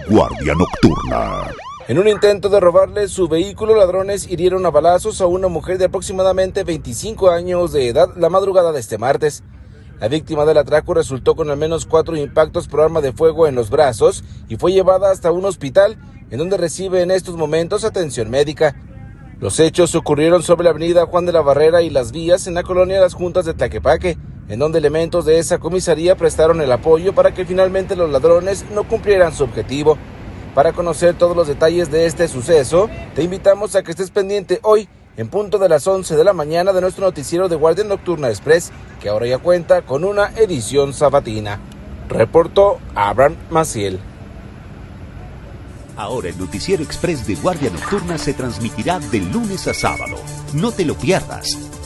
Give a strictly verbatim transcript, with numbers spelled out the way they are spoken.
Guardia Nocturna. En un intento de robarle su vehículo, ladrones hirieron a balazos a una mujer de aproximadamente veinticinco años de edad la madrugada de este martes. La víctima del atraco resultó con al menos cuatro impactos por arma de fuego en los brazos y fue llevada hasta un hospital en donde recibe en estos momentos atención médica. Los hechos ocurrieron sobre la avenida Juan de la Barrera y Las Vías en la colonia Las Juntas de Tlaquepaque, en donde elementos de esa comisaría prestaron el apoyo para que finalmente los ladrones no cumplieran su objetivo. Para conocer todos los detalles de este suceso, te invitamos a que estés pendiente hoy, en punto de las once de la mañana, de nuestro noticiero de Guardia Nocturna Express, que ahora ya cuenta con una edición sabatina. Reportó Abraham Maciel. Ahora el noticiero express de Guardia Nocturna se transmitirá de lunes a sábado. No te lo pierdas.